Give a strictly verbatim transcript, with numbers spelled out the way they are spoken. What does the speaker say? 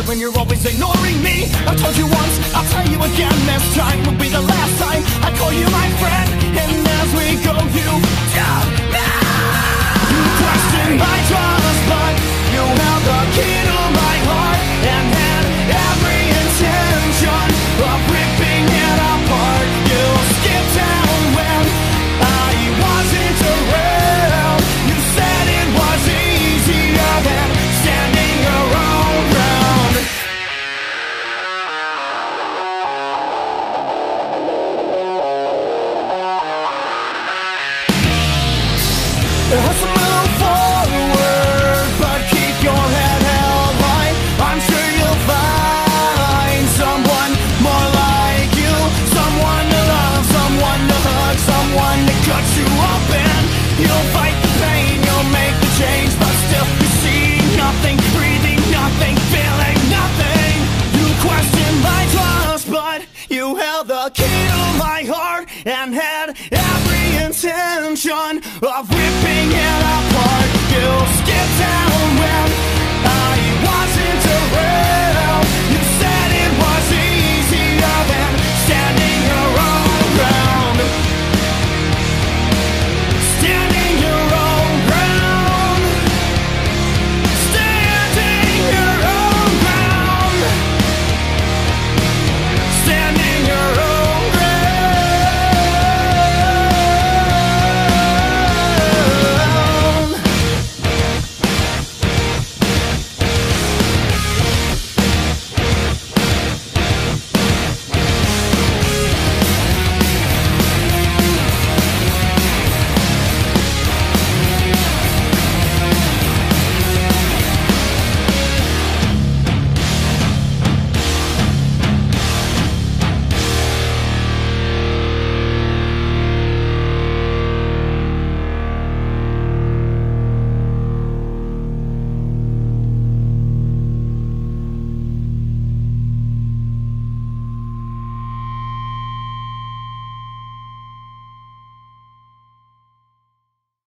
when you're always ignoring me. I told you once, I'll tell you again. This time will be the last time I call you my friend. And as we go, you down now. You question my trust, but you held the key to my heart and had every intention of ripping it apart. You skipped town when I wasn't around. You said it was easier than standing around. round. Let's move forward, but keep your head held high. I'm sure you'll find someone more like you, someone to love, someone to hug, someone to cut you open. You'll fight the pain, you'll make the change, but still you see nothing, breathing nothing, feeling nothing. You question my trust, but you held the key to my heart and had every intention of ripping it apart. You skipped out.